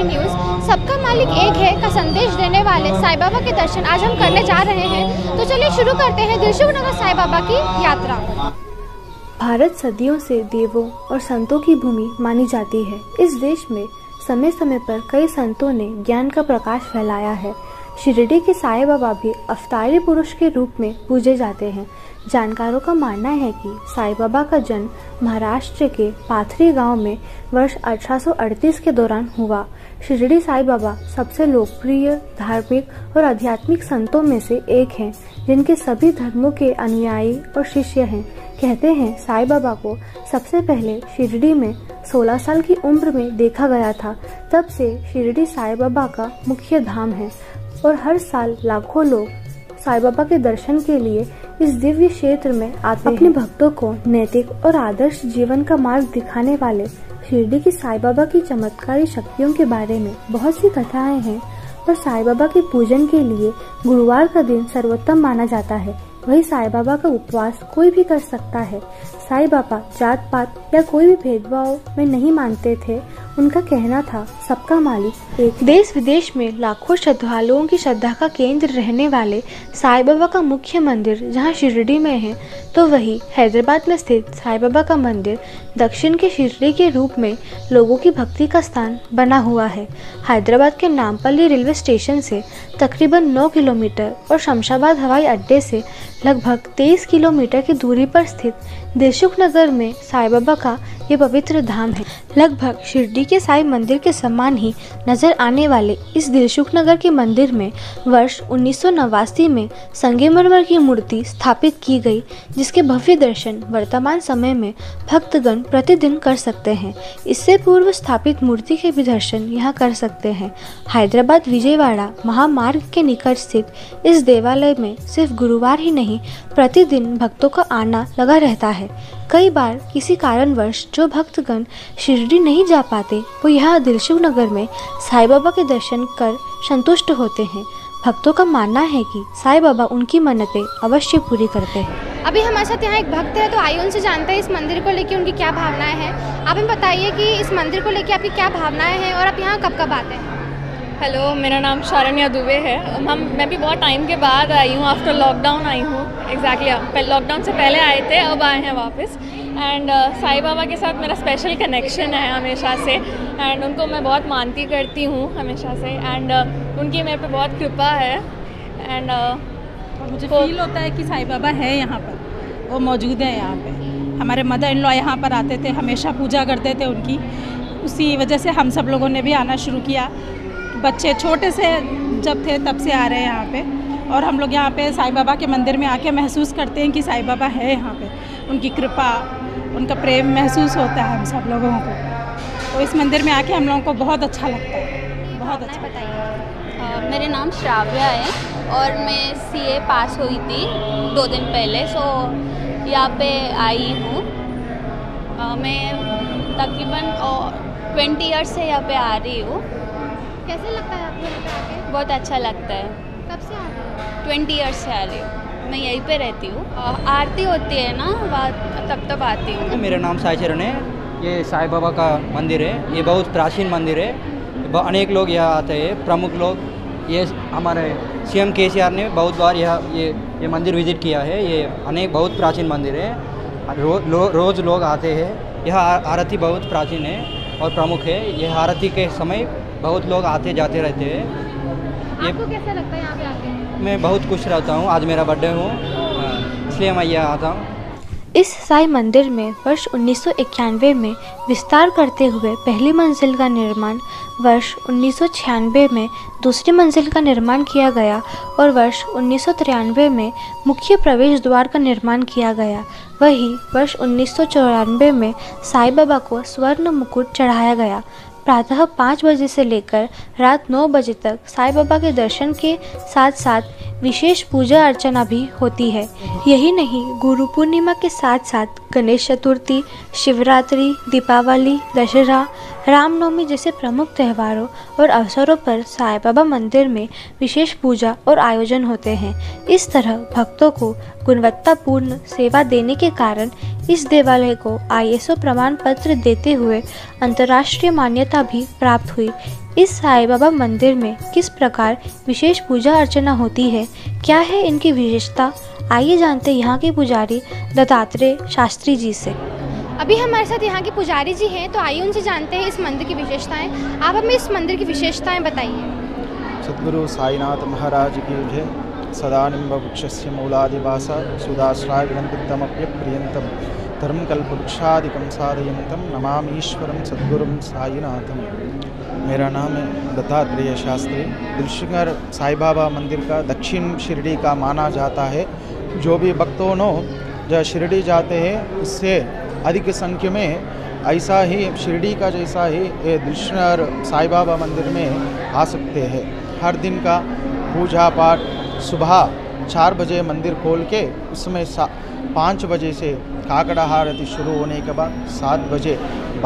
TV news सबका मालिक एक है का संदेश देने वाले साईं बाबा के दर्शन आज हम करने जा रहे हैं। तो चलिए शुरू करते हैं दिलसुख नगर साईं बाबा की यात्रा। भारत सदियों से देवों और संतों की भूमि मानी जाती है। इस देश में समय समय पर कई संतों ने ज्ञान का प्रकाश फैलाया है। शिरडी के साईं बाबा भी अवतारी पुरुष के रूप में पूजे जाते हैं। जानकारों का मानना है कि साईं बाबा का जन्म महाराष्ट्र के पाथरी गांव में वर्ष 1838 के दौरान हुआ। शिरडी साईं बाबा सबसे लोकप्रिय धार्मिक और आध्यात्मिक संतों में से एक हैं, जिनके सभी धर्मों के अनुयायी और शिष्य हैं। कहते हैं साईं बाबा को सबसे पहले शिरडी में 16 साल की उम्र में देखा गया था। तब से शिरडी साईं बाबा का मुख्य धाम है और हर साल लाखों लोग साईं बाबा के दर्शन के लिए इस दिव्य क्षेत्र में आते हैं। अपने भक्तों को नैतिक और आदर्श जीवन का मार्ग दिखाने वाले शिरडी की साईं बाबा की चमत्कारी शक्तियों के बारे में बहुत सी कथाएं हैं और साईं बाबा के पूजन के लिए गुरुवार का दिन सर्वोत्तम माना जाता है। वही साईं बाबा का उपवास कोई भी कर सकता है। साईं बाबा जात पात या कोई भी भेदभाव में नहीं मानते थे। उनका कहना था सबका मालिक एक। देश विदेश में लाखों श्रद्धालुओं की श्रद्धा का केंद्र रहने वाले साईं बाबा का मुख्य मंदिर जहां शिरडी में है, तो वही हैदराबाद में स्थित साईं बाबा का मंदिर दक्षिण के शिरडी के रूप में लोगों की भक्ति का स्थान बना हुआ है। हैदराबाद के नामपल्ली रेलवे स्टेशन से तकरीबन 9 किलोमीटर और शमशाबाद हवाई अड्डे से लगभग 23 किलोमीटर की दूरी पर स्थित दिलसुख नगर में साईं बाबा का ये पवित्र धाम है। लगभग शिरडी के साईं मंदिर के समान ही नजर आने वाले इस दिलसुख नगर के मंदिर में वर्ष 1989 में संगमरमर की मूर्ति स्थापित की गई, जिसके भव्य दर्शन वर्तमान समय में भक्तगण प्रतिदिन कर सकते हैं। इससे पूर्व स्थापित मूर्ति के भी दर्शन यहाँ कर सकते हैं। हैदराबाद विजयवाड़ा महामार्ग के निकट स्थित इस देवालय में सिर्फ गुरुवार ही नहीं, प्रतिदिन भक्तों का आना लगा रहता है। कई बार किसी कारणवश जो भक्तगण शिरडी नहीं जा पाते, वो यहाँ दिलसुख नगर में साईं बाबा के दर्शन कर संतुष्ट होते हैं। भक्तों का मानना है कि साईं बाबा उनकी मन्नतें अवश्य पूरी करते हैं। अभी हमारे साथ यहाँ एक भक्त है, तो आइए उनसे जानते हैं इस मंदिर को लेकर उनकी क्या भावनाएं हैं। आप हमें बताइए कि इस मंदिर को लेकर आपकी क्या भावनाएं हैं और आप यहाँ कब कब आते हैं। हेलो, मेरा नाम शारण्या दुबे है। मैं भी बहुत टाइम के बाद आई हूँ, आफ्टर लॉकडाउन आई हूँ। एग्जैक्टली लॉकडाउन से पहले आए थे, अब आए हैं वापस। एंड साईं बाबा के साथ मेरा स्पेशल कनेक्शन है हमेशा से, एंड उनको मैं बहुत मानती करती हूँ हमेशा से, एंड उनकी मेरे पे बहुत कृपा है। एंड मुझे फील होता है कि साईं बाबा है यहाँ पर, वो मौजूद है यहाँ पे। हमारे मदर इन लॉ यहाँ पर आते थे, हमेशा पूजा करते थे उनकी। उसी वजह से हम सब लोगों ने भी आना शुरू किया। बच्चे छोटे से जब थे तब से आ रहे हैं यहाँ पे, और हम लोग यहाँ पे साईं बाबा के मंदिर में आके महसूस करते हैं कि साईं बाबा है यहाँ पे। उनकी कृपा, उनका प्रेम महसूस होता है हम सब लोगों को। तो इस मंदिर में आके हम लोगों को बहुत अच्छा लगता है, बहुत अच्छा। बताइए। मेरा नाम श्राव्या है और मैं CA पास हुई थी 2 दिन पहले, सो यहाँ पे आई हूँ। मैं तकरीबन 20 ईयर्स से यहाँ पे आ रही हूँ। कैसे लगता है आपको यहाँ पे आके? बहुत अच्छा लगता है। कब से आ रहे हो? 20 ईयर्स से आ रही हूँ। मैं यहीं पे रहती हूँ। आरती होती है ना, तब आती हूँ। मेरा नाम साई चरण है। ये साईं बाबा का मंदिर है। ये बहुत प्राचीन मंदिर है। अनेक लोग यहाँ आते हैं, प्रमुख लोग। ये हमारे CM KCR ने बहुत बार ये मंदिर विजिट किया है। ये बहुत प्राचीन मंदिर है। रोज़ लोग आते हैं। यह आरती बहुत प्राचीन है और प्रमुख है। यह आरती के समय बहुत लोग आते जाते रहते हैं। आपको कैसा लगता है यहाँ पे आके? मैं बहुत खुश रहता हूँ। आज मेरा बर्थडे हो, इसलिए मैं यहाँ आता हूँ। इस साईं मंदिर में वर्ष 1991 में विस्तार करते हुए पहली मंजिल का निर्माण, वर्ष 1996 में दूसरी मंजिल का निर्माण किया गया और वर्ष 1993 में मुख्य प्रवेश द्वार का निर्माण किया गया। वहीं वर्ष 1994 में साईं बाबा को स्वर्ण मुकुट चढ़ाया गया। प्रातः 5 बजे से लेकर रात 9 बजे तक साईं बाबा के दर्शन के साथ साथ विशेष पूजा अर्चना भी होती है। यही नहीं, गुरु पूर्णिमा के साथ साथ गणेश चतुर्थी, शिवरात्रि, दीपावली, दशहरा, रामनवमी जैसे प्रमुख त्योहारों और अवसरों पर साईं बाबा मंदिर में विशेष पूजा और आयोजन होते हैं। इस तरह भक्तों को गुणवत्तापूर्ण सेवा देने के कारण इस देवालय को ISO प्रमाण पत्र देते हुए अंतर्राष्ट्रीय मान्यता भी प्राप्त हुई। इस साईं बाबा मंदिर में किस प्रकार विशेष पूजा अर्चना होती है, क्या है इनकी विशेषता, आइए जानते हैं यहाँ के पुजारी दत्तात्रेय शास्त्री जी से। अभी हमारे साथ यहाँ के पुजारी जी हैं, तो आइए उनसे जानते हैं इस मंदिर की विशेषताएं। आप हमें इस मंदिर की विशेषताएं बताइए। सद्गुरु साईनाथ महाराज की जय। सदानिम्बवृक्षस्य मूलादिवासा सुदाश्राय विनम्पितमप्यप्रियन्तं धर्मकल्पवृक्षादिकं साधयन्तं नमामीश्वरं सद्गुरुं साईनाथं। मेरा नाम है दत्तात्रेय शास्त्री। दिलशुगर साईं बाबा मंदिर का दक्षिण शिरडी का माना जाता है। जो भी भक्तों जो शिरडी जाते हैं उससे अधिक संख्या में ऐसा ही शिरडी का जैसा ही ये दिलशुगर साईं बाबा मंदिर में आ सकते हैं। हर दिन का पूजा पाठ सुबह 4 बजे मंदिर खोल के उसमें 5 बजे से काकड़ा आरती शुरू होने के बाद 7 बजे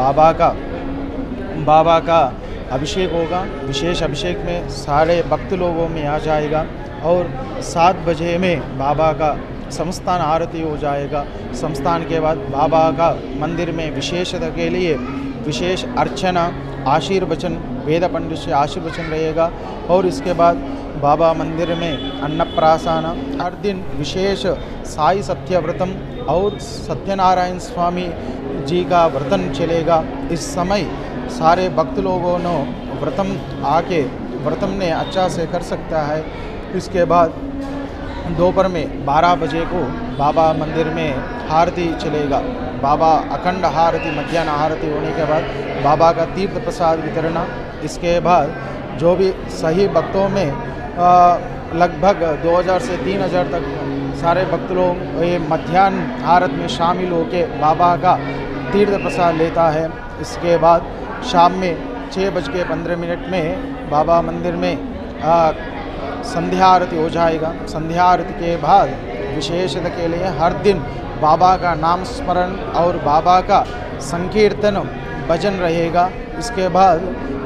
बाबा का अभिषेक होगा। विशेष अभिषेक में सारे भक्त लोगों में आ जाएगा और 7 बजे में बाबा का संस्थान आरती हो जाएगा। संस्थान के बाद बाबा का मंदिर में विशेषता के लिए विशेष अर्चना आशीर्वचन वेद पंडित से आशीर्वचन रहेगा और इसके बाद बाबा मंदिर में अन्नप्राशन हर दिन विशेष साई सत्यव्रतम और सत्यनारायण स्वामी जी का व्रतन चलेगा। इस समय सारे भक्त लोगों ने व्रतम आके व्रतम ने अच्छा से कर सकता है। इसके बाद दोपहर में 12 बजे को बाबा मंदिर में आरती चलेगा। बाबा अखंड आरती मध्याह्न आरती होने के बाद बाबा का तीर्थ प्रसाद वितरण। इसके बाद जो भी सही भक्तों में लगभग 2000 से 3000 तक सारे भक्त लोग ये मध्याह्न आरती में शामिल होकर बाबा का तीर्थ प्रसाद लेता है। इसके बाद शाम में 6:15 में बाबा मंदिर में संध्या आरती हो जाएगा। संध्या आरती के बाद विशेषता के लिए हर दिन बाबा का नाम स्मरण और बाबा का संकीर्तन भजन रहेगा। इसके बाद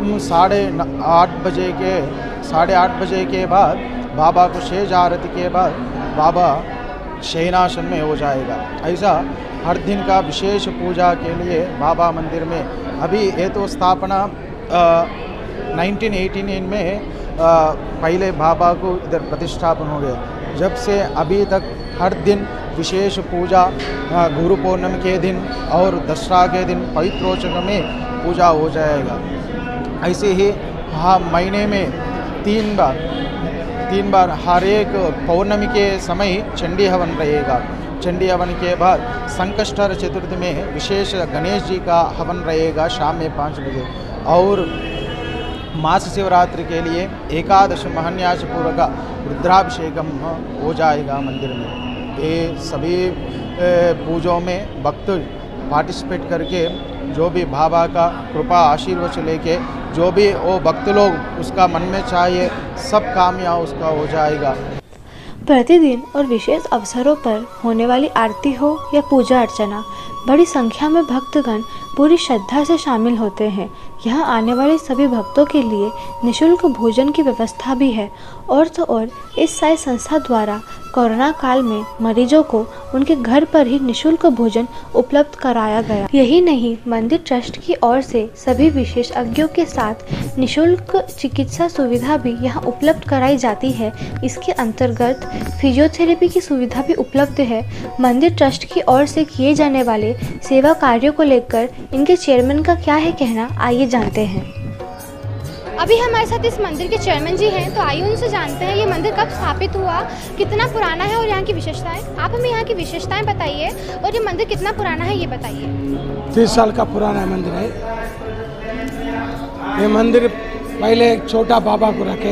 8:30 बजे के बाद बाबा को शेष आरती के बाद बाबा शयनासन में हो जाएगा। ऐसा हर दिन का विशेष पूजा के लिए बाबा मंदिर में अभी ये तो स्थापना 1989 में पहले बाबा को इधर प्रतिष्ठापन हो गया। जब से अभी तक हर दिन विशेष पूजा गुरु पौर्णमी के दिन और दसरा के दिन पवित्रोचक में पूजा हो जाएगा। ऐसे ही महीने में 3 बार हर एक पौर्णमी के समय चंडी हवन रहेगा। चंडी हवन के बाद संकष्टर चतुर्थी में विशेष गणेश जी का हवन रहेगा शाम में 5 बजे और मास शिवरात्रि के लिए एकादश महान्यास पूर्व का रुद्राभिषेकम हो जाएगा मंदिर में। ये सभी पूजों में भक्त पार्टिसिपेट करके जो भी बाबा का कृपा आशीर्वाद लेके जो भी वो भक्त लोग उसका मन में चाहिए सब कामयाब उसका हो जाएगा। प्रतिदिन और विशेष अवसरों पर होने वाली आरती हो या पूजा अर्चना बड़ी संख्या में भक्तगण पूरी श्रद्धा से शामिल होते हैं। यहाँ आने वाले सभी भक्तों के लिए निःशुल्क भोजन की व्यवस्था भी है। और तो और इस साई संस्था द्वारा कोरोना काल में मरीजों को उनके घर पर ही निःशुल्क भोजन उपलब्ध कराया गया। यही नहीं, मंदिर ट्रस्ट की ओर से सभी विशेषज्ञों के साथ निःशुल्क चिकित्सा सुविधा भी यहाँ उपलब्ध कराई जाती है। इसके अंतर्गत फिजियोथेरेपी की सुविधा भी उपलब्ध है। मंदिर ट्रस्ट की ओर से किए जाने वाले सेवा कार्यों को लेकर इनके चेयरमैन का क्या है कहना, आइए जानते हैं। अभी हमारे साथ इस मंदिर के चेयरमैन जी हैं, तो आइए उनसे जानते हैं ये मंदिर कब स्थापित हुआ, कितना पुराना है और यहाँ की विशेषताएं। आप हमें यहाँ की विशेषताएं बताइए और ये मंदिर कितना पुराना है ये बताइए। 30 साल का पुराना मंदिर है। ये मंदिर पहले एक छोटा बाबा को रखे,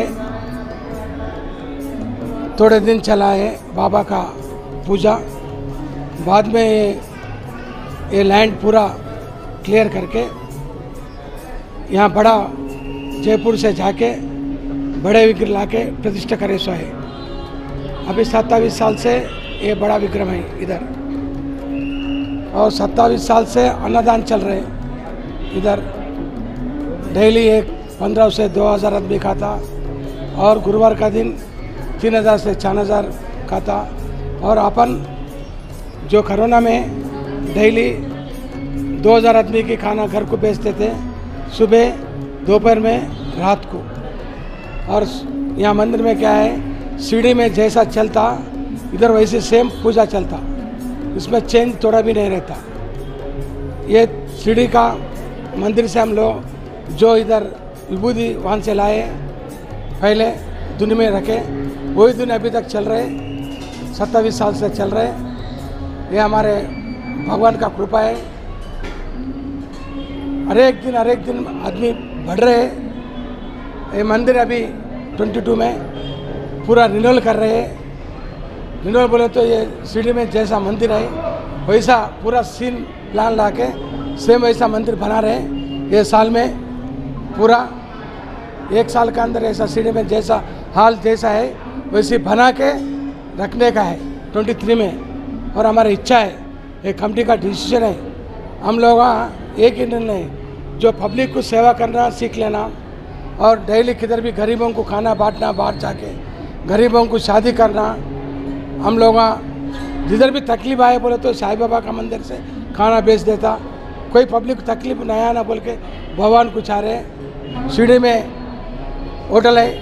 थोड़े दिन चलाए बाबा का पूजा। बाद में ये लैंड पूरा क्लियर करके यहाँ बड़ा जयपुर से जाके बड़े विग्रह लाके प्रतिष्ठा करे सो है। अभी 27 साल से ये बड़ा विक्रम है इधर और 27 साल से अन्नदान चल रहे इधर। डेली एक 1500 से 2000 आदमी खाता और गुरुवार का दिन 3000 से 4000 खाता। और अपन जो कोरोना में डेली 2000 आदमी की खाना घर को बेचते थे। सुबह दोपहर में रात को। और यहाँ मंदिर में क्या है, सीढ़ी में जैसा चलता इधर वैसे सेम पूजा चलता, इसमें चेंज थोड़ा भी नहीं रहता। ये सीढ़ी का मंदिर से हम लोग जो इधर विभूति वहाँ से लाए पहले धुन में रखे, वही धुन अभी तक चल रहे, 27 साल से चल रहे। ये हमारे भगवान का कृपा है। हर एक दिन आदमी बढ़ रहे। ये मंदिर अभी 22 में पूरा रिन्यूअल कर रहे हैं। रिन्यूअल बोले तो ये सीढ़ी में जैसा मंदिर है वैसा पूरा सीन प्लान ला के सेम वैसा मंदिर बना रहे हैं। ये साल में पूरा 1 साल के अंदर ऐसा सीढ़ी में जैसा हाल जैसा है वैसे बना के रखने का है 23 में। और हमारी इच्छा है, एक कमेटी का डिसीजन है, हम लोग एक ही निर्णय है, जो पब्लिक को सेवा करना सीख लेना और डेली किधर भी गरीबों को खाना बांटना, बाहर जाके गरीबों को शादी करना। हम लोग जिधर भी तकलीफ आए बोले तो साईं बाबा का मंदिर से खाना बेच देता। कोई पब्लिक को तकलीफ नहीं आया ना बोल के भगवान को चाह रहे। सीढ़ी में होटल है,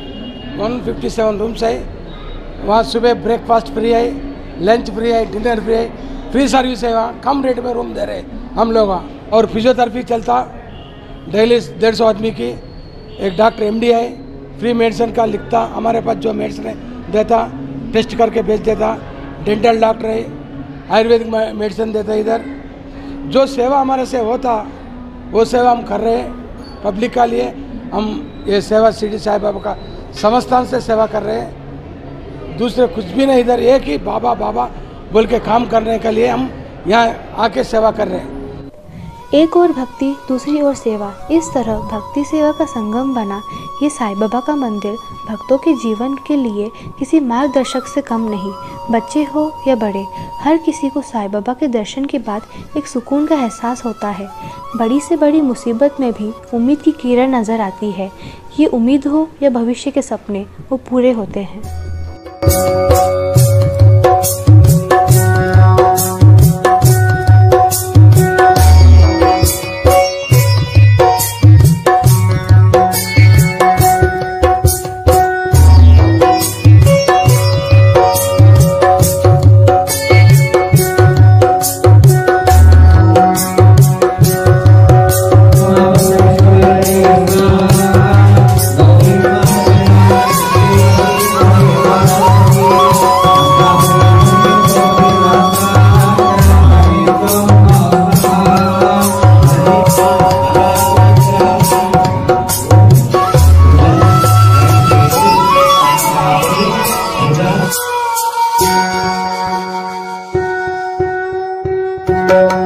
157 रूम्स है, वहाँ सुबह ब्रेकफास्ट फ्री है, लंच फ्री है, डिनर फ्री है, फ्री सर्विस है। वहाँ कम रेट में रूम दे रहे हम लोग। और फिजियोथेरेपी चलता डेली 150 आदमी की। एक डॉक्टर MD है, फ्री मेडिसिन का लिखता, हमारे पास जो मेडिसिन है देता, टेस्ट करके भेज देता। डेंटल डॉक्टर है, आयुर्वेदिक मेडिसिन देता। इधर जो सेवा हमारे से होता वो सेवा हम कर रहे हैं पब्लिक का लिए। हम ये सेवा शिरडी साईं बाबा का संस्थान से सेवा कर रहे हैं, दूसरे कुछ भी नहीं। इधर एक ही बाबा बाबा बोल के काम करने के लिए हम यहाँ आके सेवा कर रहे हैं। एक और भक्ति, दूसरी ओर सेवा, इस तरह भक्ति सेवा का संगम बना ये साईं बाबा का मंदिर भक्तों के जीवन के लिए किसी मार्गदर्शक से कम नहीं। बच्चे हो या बड़े, हर किसी को साईं बाबा के दर्शन के बाद एक सुकून का एहसास होता है। बड़ी से बड़ी मुसीबत में भी उम्मीद की किरण नज़र आती है। ये उम्मीद हो या भविष्य के सपने, वो पूरे होते हैं। Thank you.